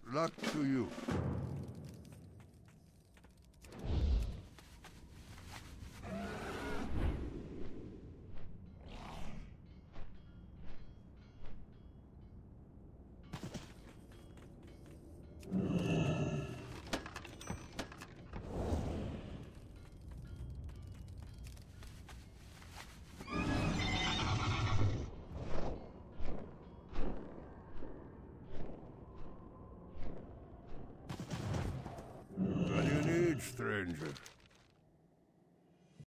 luck to you. What do you need, stranger?